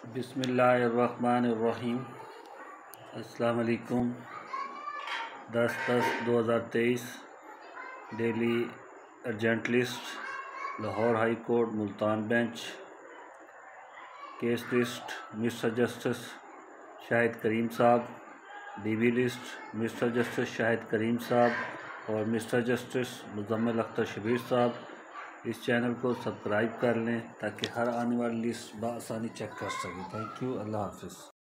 بسم اللہ الرحمن الرحیم۔ السلام علیکم۔ 10/10/2023 daily urgent list, Lahore high court Multan bench. Case list: mister justice Shahid Karim صاحب۔ D B list: mister justice Shahid Karim صاحب اور مسٹر جسٹس مزمل اختر شبیر صاحب۔ اس چینل کو سبسکرائب کر لیں تاکہ ہر آنے والی لسٹ بآسانی چیک کر سکیں۔ Thank you. اللہ حافظ۔